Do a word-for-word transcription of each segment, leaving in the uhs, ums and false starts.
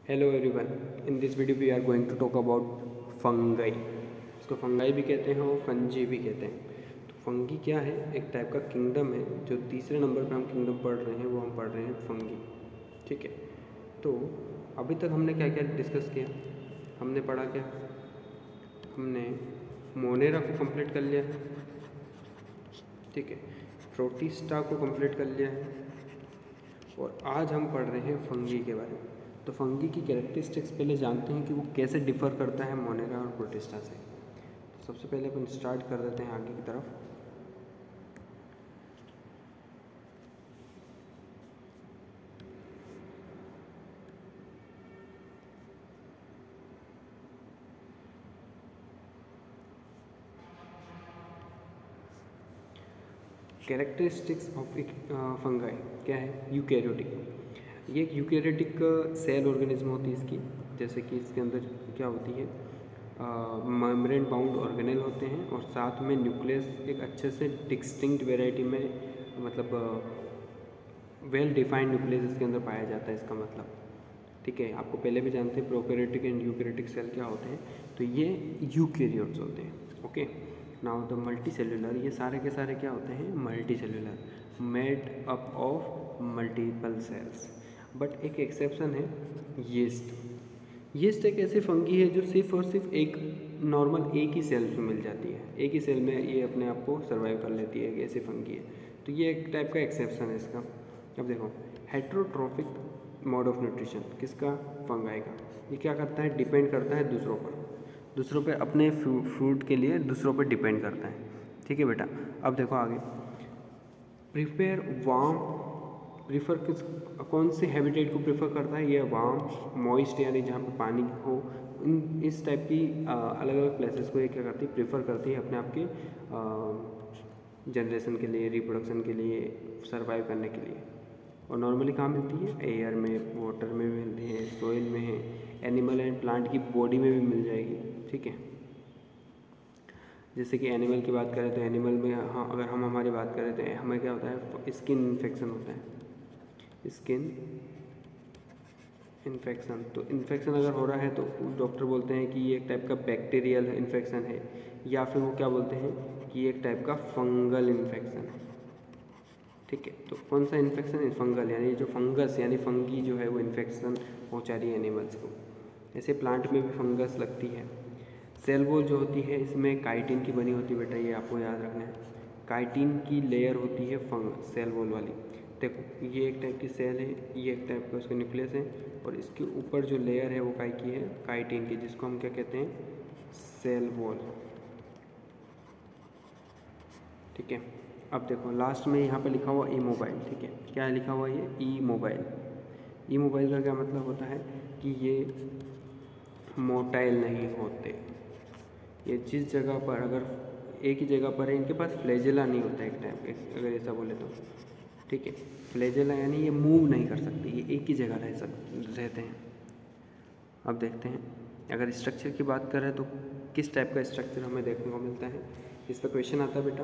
Hello everyone, in this video we are going to talk about fungi. इसको fungi भी कहते हैं और फंजी भी कहते हैं। तो फंगी क्या है? एक टाइप का किंगडम है। जो तीसरे नंबर पे हम किंगडम पढ़ रहे हैं वो हम पढ़ रहे हैं फंगी। ठीक है, तो अभी तक हमने क्या क्या डिस्कस किया? हमने पढ़ा क्या? हमने मोनेरा को कंप्लीट कर लिया है। ठीक है, प्रोटिस्टा को कंप्लीट कर लिया है और आज हम पढ़ रहे हैं फंगी के बारे में। तो फंगी की कैरेक्टरिस्टिक्स पहले जानते हैं कि वो कैसे डिफ़र करता है मोनेरा और प्रोटिस्टा से। तो सबसे पहले अपन स्टार्ट कर देते हैं आगे की तरफ। कैरेक्टरिस्टिक्स ऑफ एक फंगाई क्या है? यूकैरियोटिक। ये एक यूकैरियोटिक सेल ऑर्गेनिज्म होती है इसकी। जैसे कि इसके अंदर क्या होती है, मेम्ब्रेन बाउंड ऑर्गेनेल होते हैं और साथ में न्यूक्लियस एक अच्छे से डिस्टिंक्ट वेराइटी में, मतलब वेल डिफाइंड न्यूक्लियस इसके अंदर पाया जाता है, इसका मतलब। ठीक है, आपको पहले भी जानते हैं प्रोकैरियोटिक एंड यूकैरियोटिक सेल क्या होते हैं। तो ये यूकैरियोट्स होते हैं। Okay, now the multicellular, ये सारे के सारे क्या होते हैं? Multicellular, made up of multiple cells. But एक एक्सेप्शन है, यीस्ट। यीस्ट एक ऐसी फंगी है जो सिर्फ और सिर्फ एक नॉर्मल एक ही सेल में मिल जाती है। एक ही सेल में ये अपने आप को सर्वाइव कर लेती है, एक ऐसी फंगी है। तो ये एक टाइप का एक्सेप्शन है इसका। अब देखो, हेट्रोट्रोफिक मोड ऑफ न्यूट्रिशन किसका? फंगाई का। ये क्या करता है? डिपेंड करता है दूसरों पर, दूसरों पे अपने फूड के लिए दूसरों पर डिपेंड करता है। ठीक है बेटा, अब देखो आगे। प्रिपेयर वार्म, प्रीफर किस कौन से हैबिटेट को प्रेफर करता है? ये वार्म, मॉइस्ट, यानी जहाँ पे पानी हो, इन इस टाइप की अलग अलग प्लेसेस को ये क्या करती है? प्रेफर करती है अपने आप के जनरेशन के लिए, रिप्रोडक्शन के लिए, सर्वाइव करने के लिए। और नॉर्मली कहाँ मिलती है? एयर में, वाटर में भी मिलती है, सोइल में है, एनिमल एंड प्लांट की बॉडी में भी मिल जाएगी। ठीक है, जैसे कि एनिमल की बात करें तो एनिमल में, हाँ, अगर हम हमारी बात करें तो हमें क्या होता है? स्किन इन्फेक्शन होता है, स्किन इन्फेक्शन। तो इन्फेक्शन अगर हो रहा है तो डॉक्टर बोलते हैं कि ये एक टाइप का बैक्टीरियल इन्फेक्शन है, या फिर वो क्या बोलते हैं कि ये एक टाइप का फंगल इन्फेक्शन है। ठीक है, तो कौन सा इन्फेक्शन है? फंगल, यानी जो फंगस यानी फंगी जो है वो इन्फेक्शन पहुंचा रही है एनिमल्स को। ऐसे प्लांट में भी फंगस लगती है। सेल वॉल जो होती है इसमें काइटिन की बनी होती है बेटा, ये आपको याद रखना है। काइटिन की लेयर होती है फंग सेल वॉल वाली। देखो, ये एक टाइप की सेल है, ये एक टाइप का उसका न्यूक्लियस है, और इसके ऊपर जो लेयर है वो काय की है? काइटिन की, जिसको हम क्या कहते हैं? Cell wall. ठीक है, अब देखो लास्ट में यहाँ पे लिखा हुआ ई मोबाइल। ठीक है, क्या लिखा हुआ ये? ई मोबाइल। ई मोबाइल का क्या मतलब होता है कि ये मोटाइल नहीं होते। ये जिस जगह पर, अगर एक ही जगह पर है, इनके पास फ्लैजेला नहीं होता एक टाइप, एक अगर ऐसा बोले तो। ठीक है, फ्लैजेला यानी ये मूव नहीं कर सकते, ये एक ही जगह रह सक रहते हैं। अब देखते हैं, अगर स्ट्रक्चर की बात करें तो किस टाइप का स्ट्रक्चर हमें देखने को मिलता है। इस पर क्वेश्चन आता है बेटा,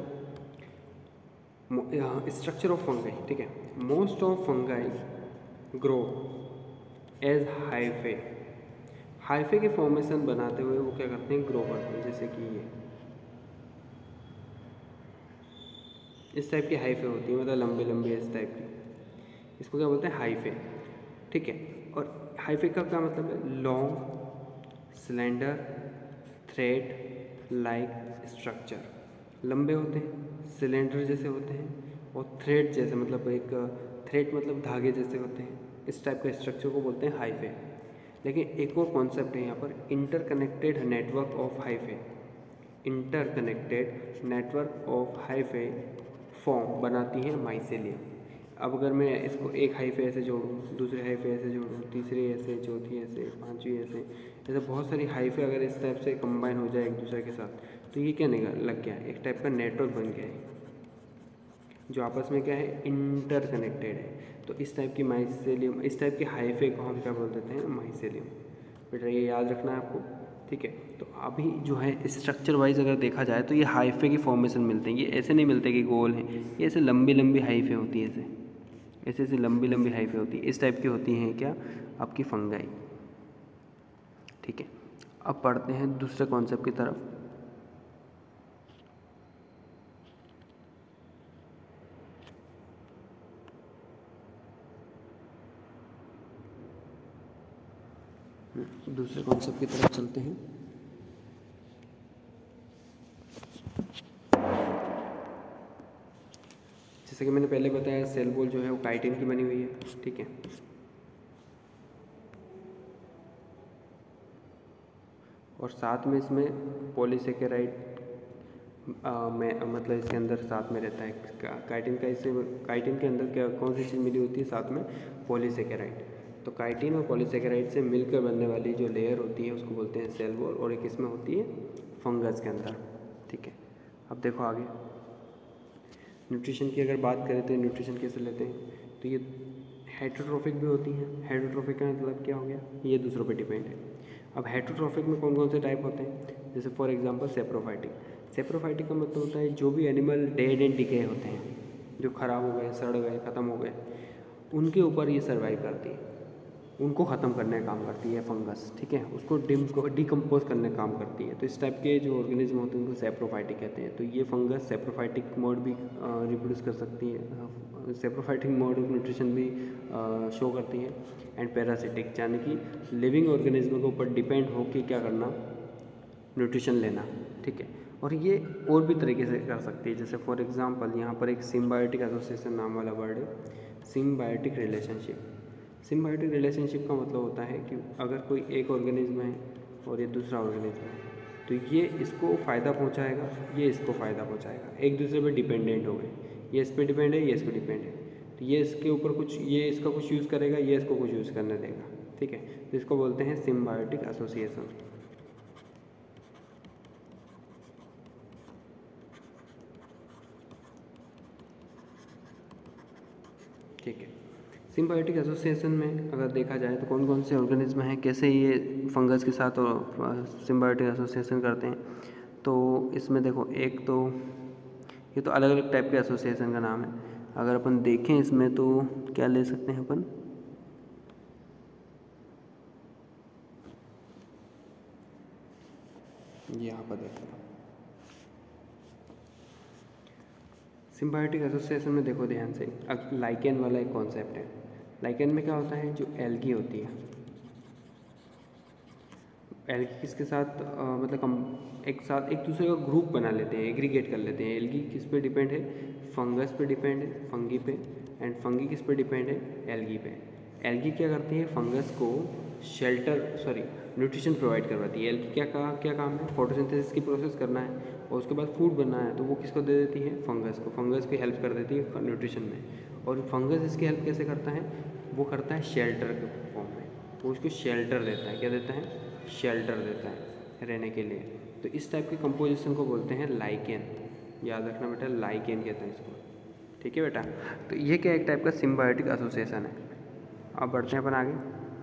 स्ट्रक्चर ऑफ फंगाई। ठीक है, most of fungi grow as hyphae. Hyphae के फॉर्मेशन बनाते हुए वो क्या करते हैं? ग्रो करते हैं। जैसे कि ये इस टाइप की हाइफे होती है, मतलब लंबे लंबे इस टाइप की, इसको क्या बोलते हैं? हाइफे। ठीक है, और हाइफे का क्या मतलब है? Long, slender, thread like structure. लंबे होते हैं, सिलेंडर जैसे होते हैं, और थ्रेड जैसे, मतलब एक थ्रेड मतलब धागे जैसे होते हैं। इस टाइप के स्ट्रक्चर को बोलते हैं हाइफे। लेकिन एक और कॉन्सेप्ट है यहाँ पर, interconnected network of hyphae. Interconnected network of hyphae form बनाती है माइसेलियम। अब अगर मैं इसको एक हाइफे ऐसे जोड़ूँ, दूसरे हाइफे ऐसे जोड़ूँ, तीसरी ऐसे, चौथी ऐसे, पांचवी ऐसे, ऐसे बहुत सारी हाइफे अगर इस टाइप से कंबाइन हो जाए एक दूसरे के साथ, तो ये क्या निकल लग गया? एक टाइप का नेटवर्क बन गया है जो आपस में क्या है? इंटरकनेक्टेड है। तो इस टाइप की माइसेलियम, इस टाइप के हाइफे को हम क्या बोल देते हैं? माइसेलियम। बेटा ये याद रखना है आपको। ठीक है, तो अभी जो है स्ट्रक्चर वाइज अगर देखा जाए तो ये हाइफे की फॉर्मेशन मिलते हैं। ये ऐसे नहीं मिलते कि गोल हैं, ये ऐसे लंबी लंबी हाइफे होती है, ऐसे ऐसे ऐसे लंबी लंबी हाइफे होती है। इस टाइप की होती हैं क्या? आपकी फंगाई। ठीक है, अब पढ़ते हैं दूसरे कॉन्सेप्ट की तरफ। दूसरे कॉन्सेप्ट की तरफ चलते हैं। जैसे कि मैंने पहले बताया, सेल वॉल जो है वो काइटिन की बनी हुई है। ठीक है, और साथ में इसमें पॉलीसेकेराइड में मतलब इसके अंदर साथ में रहता है काइटिन का। इसे काइटिन के अंदर क्या कौन सी चीज़ मिली होती है? साथ में पॉलीसेकेराइड। तो काइटिन और पॉलीसेकेराइड से मिलकर बनने वाली जो लेयर होती है उसको बोलते हैं सेल वॉल, और एक इसमें होती है फंगस के अंदर। ठीक है, अब देखो आगे न्यूट्रिशन की अगर बात करें तो न्यूट्रिशन कैसे लेते हैं? तो ये हेटरोट्रोफिक भी होती हैं। हेटरोट्रोफिक का मतलब क्या हो गया? ये दूसरों पे डिपेंड है। अब हेटरोट्रोफिक में कौन कौन से टाइप होते हैं? जैसे फॉर एग्जांपल सेप्रोफाइटिक। सेप्रोफाइटिक का मतलब होता है जो भी एनिमल डेड एंड डिके होते हैं, जो ख़राब हो गए, सड़ गए, ख़त्म हो गए, उनके ऊपर ये सर्वाइव करती है, उनको ख़त्म करने का काम करती है फंगस। ठीक है, उसको डिम डिकम्पोज करने का काम करती है। तो इस टाइप के जो ऑर्गेनिज्म होते हैं उनको सेप्रोफाइटिक कहते हैं। तो ये फंगस सेप्रोफाइटिक मोड भी रिप्रोड्यूस कर सकती है, सेप्रोफाइटिक मोड ऑफ न्यूट्रिशन भी शो करती है। एंड पैरासिटिक यानी कि लिविंग ऑर्गेनिज्म के ऊपर डिपेंड होकर क्या करना? न्यूट्रिशन लेना। ठीक है, और ये और भी तरीके से कर सकती है। जैसे फॉर एग्जांपल यहाँ पर एक सिम्बायोटिक एसोसिएशन नाम वाला वर्ड है, सिम्बायोटिक रिलेशनशिप। सिम्बायोटिक रिलेशनशिप का मतलब होता है कि अगर कोई एक ऑर्गेनिज्म है और ये दूसरा ऑर्गेनिज्म है, तो ये इसको फ़ायदा पहुंचाएगा, ये इसको फ़ायदा पहुंचाएगा, एक दूसरे पे डिपेंडेंट हो गए। ये इस पर डिपेंड है, ये इस पर डिपेंड है, तो ये इसके ऊपर कुछ, ये इसका कुछ यूज़ करेगा, ये इसको कुछ यूज़ करने देगा। ठीक है, तो इसको बोलते हैं सिम्बायोटिक एसोसिएशन। ठीक है, सिम्बायोटिक एसोसिएशन में अगर देखा जाए तो कौन कौन से ऑर्गेनिज्म हैं, कैसे ये फंगस के साथ सिम्बायोटिक एसोसिएशन करते हैं। तो इसमें देखो, एक तो ये तो अलग अलग टाइप के एसोसिएशन का नाम है। अगर अपन देखें इसमें तो क्या ले सकते हैं अपन? यहाँ पर देखते हैं सिम्बायोटिक एसोसिएशन में, देखो ध्यान से, लाइकेन वाला एक कॉन्सेप्ट है। लाइकेन में क्या होता है? जो एल्गी होती है, एल्गी किसके साथ आ, मतलब हम एक साथ एक दूसरे का ग्रुप बना लेते हैं, एग्रीगेट कर लेते हैं। एल्गी किस पे डिपेंड है? फंगस पे डिपेंड है, फंगी पे। एंड फंगी किस पे डिपेंड है? एल्गी पे। एल्गी क्या करती है? फंगस को शेल्टर सॉरी न्यूट्रिशन प्रोवाइड करवाती है। एल्गी क्या का क्या काम है? फोटोसिंथेसिस की प्रोसेस करना है और उसके बाद फूड बनना है, तो वो किसको दे देती है? फंगस को। फंगस की हेल्प कर देती है न्यूट्रिशन में। और फंगस इसकी हेल्प कैसे करता है? वो करता है शेल्टर के फॉर्म में, वो उसको शेल्टर देता है। क्या देता है? शेल्टर देता है रहने के लिए। तो इस टाइप की कंपोजिशन को बोलते हैं लाइकेन। याद रखना बेटा, लाइकेन कहते हैं इसको। ठीक है बेटा, तो ये क्या एक टाइप का सिम्बायोटिक एसोसिएशन है। अब बढ़ते हैं अपन आगे।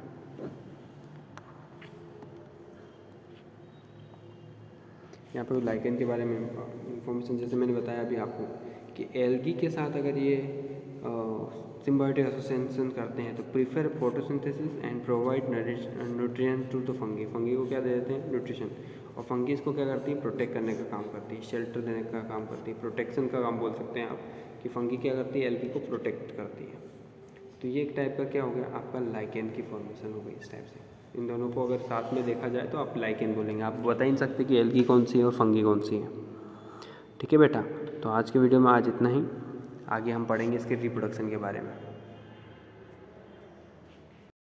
यहाँ पर लाइकेन के बारे में इंफॉर्मेशन जैसे मैंने बताया अभी आपको कि एल्गी के साथ अगर ये सिम्बायोटिक एसोसिएशन करते हैं तो prefer photosynthesis and provide nutrient to the fungi. Fungi को क्या दे देते हैं? न्यूट्रिशन। और फंगी इसको क्या करती है? प्रोटेक्ट करने का काम करती है, शेल्टर देने का काम करती है, प्रोटेक्शन का काम बोल सकते हैं आप कि फंगी क्या करती है? एल्गी को प्रोटेक्ट करती है। तो ये एक टाइप का क्या हो गया? आपका लाइकेन की फॉर्मेशन हो गई इस टाइप से। इन दोनों को अगर साथ में देखा जाए तो आप लाइकेन बोलेंगे, आप बता ही नहीं सकते कि एल्गी कौन सी है और फंगी कौन सी है। ठीक है बेटा, तो आज के वीडियो में आज इतना ही। आगे हम पढ़ेंगे इसके रिप्रोडक्शन के बारे में।